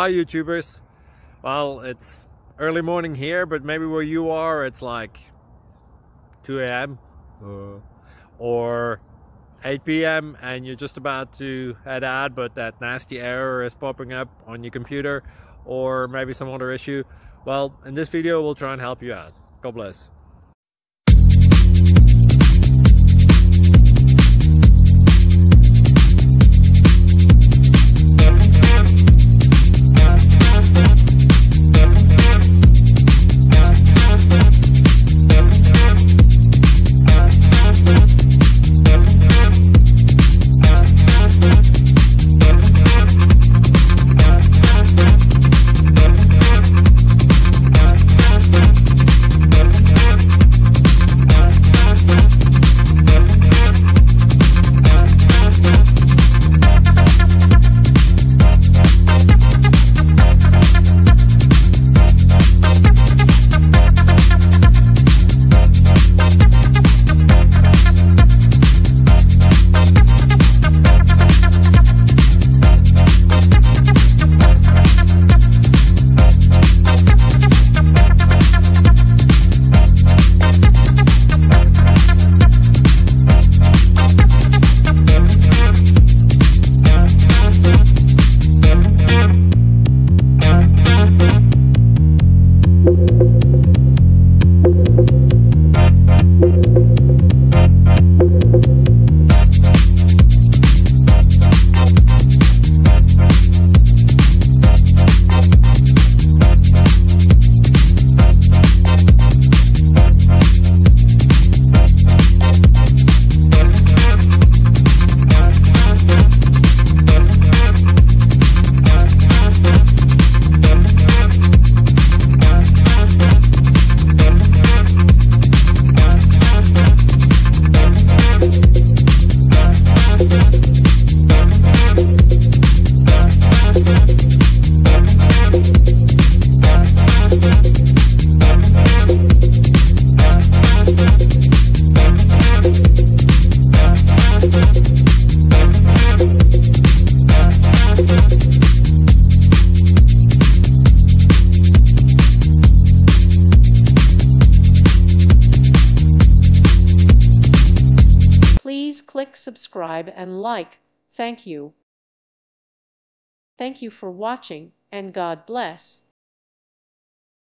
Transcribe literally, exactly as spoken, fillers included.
Hi YouTubers. Well, it's early morning here, but maybe where you are it's like two A M uh, or eight P M and you're just about to head out, but that nasty error is popping up on your computer, or maybe some other issue. Well, in this video we'll try and help you out. God bless. Please click subscribe and like. Thank you. Thank you for watching, and God bless.